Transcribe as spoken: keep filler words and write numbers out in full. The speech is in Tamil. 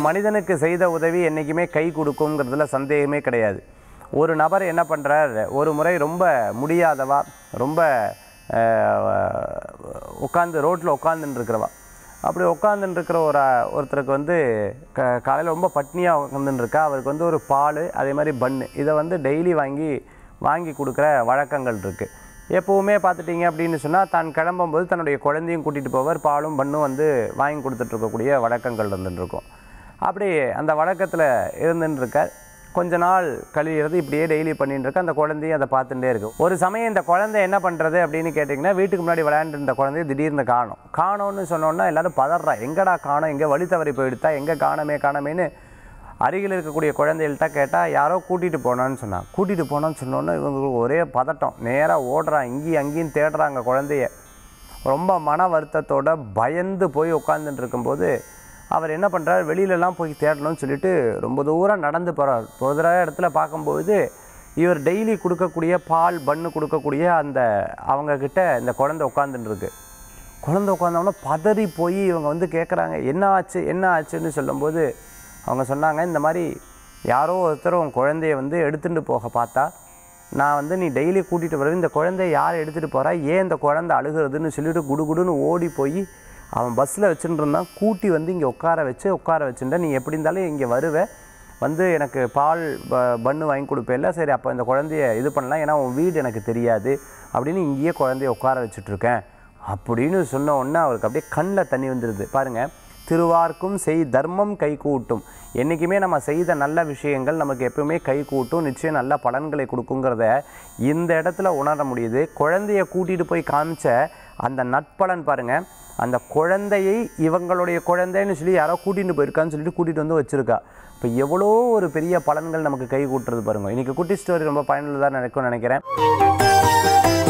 மனிதனுக்கு செய்த உதவி என்றைக்குமே கை கொடுக்குங்கிறதுல சந்தேகமே கிடையாது. ஒரு நபர் என்ன பண்ணுறார், ஒரு முறை ரொம்ப முடியாதவா, ரொம்ப உட்காந்து ரோட்டில் உட்காந்துன்னு இருக்கிறவா, அப்படி உட்காந்துன்னு இருக்கிற ஒரு ஒருத்தருக்கு வந்து க காலையில் ரொம்ப பட்னியாக உட்காந்துன்னு இருக்கா. அவருக்கு வந்து ஒரு பால் அதே மாதிரி பன்னு இதை வந்து டெய்லி வாங்கி வாங்கி கொடுக்குற வழக்கங்கள் இருக்குது. எப்போவுமே பார்த்துட்டிங்க அப்படின்னு சொன்னால் தான் கிளம்பும்போது தன்னுடைய குழந்தையும் கூட்டிகிட்டு போவார், பாலும் பண்ணும் வந்து வாங்கி கொடுத்துட்ருக்கக்கூடிய வழக்கங்கள் இருந்துட்டுருக்கும். அப்படி அந்த வழக்கத்தில் இருந்துட்டுருக்கார். கொஞ்ச நாள் கழிகிறது, இப்படியே டெய்லி பண்ணிட்டு இருக்க. அந்த குழந்தையும் அதை பார்த்துட்டே இருக்கும். ஒரு சமயம் இந்த குழந்தை என்ன பண்ணுறது அப்படின்னு கேட்டிங்கன்னா, வீட்டுக்கு முன்னாடி விளையாண்டு இருந்த குழந்தைய திடீர்னு காணும். காணோன்னு சொன்னோன்னா எல்லோரும் பதறா, எங்கடா காணோம், எங்கே வழி தவறி போயிடுத்தா, எங்கே காணமே காணமேன்னு அருகில் இருக்கக்கூடிய குழந்தைகள்கிட்ட கேட்டால் யாரோ கூட்டிகிட்டு போனான்னு சொன்னான். கூட்டிகிட்டு போனான்னு சொன்னோன்னா இவங்களுக்கு ஒரே பதட்டம், நேராக ஓடுறான், இங்கேயும் அங்கேயும் தேடுறாங்க குழந்தைய. ரொம்ப மன வருத்தத்தோடு பயந்து போய் உட்காந்துட்டு இருக்கும்போது அவர் என்ன பண்ணுறார், வெளியிலலாம் போய் தேடணும்னு சொல்லிட்டு ரொம்ப தூரம் நடந்து போகிறார். ஒரு தடவை இடத்துல பார்க்கும்போது இவர் டெய்லி கொடுக்கக்கூடிய பால் பன்னு கொடுக்கக்கூடிய அந்த அவங்கக்கிட்ட இந்த குழந்தை உட்காந்துட்டுருக்கு. குழந்தை உட்காந்தோன்னா பதறி போய் இவங்க வந்து கேட்குறாங்க, என்ன ஆச்சு என்ன ஆச்சுன்னு சொல்லும்போது அவங்க சொன்னாங்க, இந்த மாதிரி யாரோ ஒருத்தர் உன் குழந்தைய வந்து எடுத்துகிட்டு போக பார்த்தா, நான் வந்து நீ டெய்லி கூட்டிகிட்டு வர, இந்த குழந்தைய யார் எடுத்துகிட்டு போகிறா, ஏன் இந்த குழந்தை அழுகிறதுன்னு சொல்லிட்டு குடுகுடுன்னு ஓடி போய் அவன் பஸ்ஸில் வச்சுட்டு இருந்தான். கூட்டி வந்து இங்கே உட்கார வச்சு உட்கார வச்சுட்டா, நீ எப்படி இருந்தாலும் இங்கே வருவே, வந்து எனக்கு பால் ப பன்னு வாங்கி கொடுப்பேல்ல, சரி அப்போ இந்த குழந்தைய இது பண்ணலாம், ஏன்னா உன் வீடு எனக்கு தெரியாது அப்படின்னு இங்கேயே குழந்தைய உட்கார வச்சுட்ருக்கேன் அப்படின்னு சொன்ன உடனே அவருக்கு அப்படியே கண்ணில் தண்ணி வந்துடுது. பாருங்கள், திருவார்க்கும் செய் தர்மம் கை கூட்டும். என்றைக்குமே நம்ம செய்த நல்ல விஷயங்கள் நமக்கு எப்பவுமே கை கூட்டும், நிச்சயம் நல்ல பலன்களை கொடுக்குங்கிறத இந்த இடத்துல உணர முடியுது. குழந்தைய கூட்டிகிட்டு போய் காமிச்ச அந்த நட்பலன் பாருங்கள், அந்த குழந்தையை இவங்களுடைய குழந்தைன்னு சொல்லி யாரோ கூட்டிகிட்டு போயிருக்கான்னு சொல்லிட்டு கூட்டிகிட்டு வந்து வச்சுருக்கா. இப்போ எவ்வளோ ஒரு பெரிய பலன்கள் நமக்கு கை கூட்டுறது பாருங்கள். இன்றைக்கி குட்டி ஸ்டோரி ரொம்ப பயனுள்ளதாக நினைக்கும்னு நினைக்கிறேன்.